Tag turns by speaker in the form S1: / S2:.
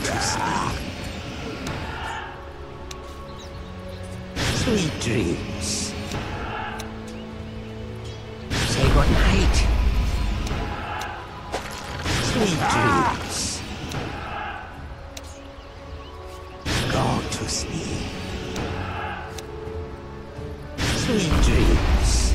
S1: to sleep. Sweet dreams. Say good night. Sweet dreams. Go to sleep. Sweet dreams.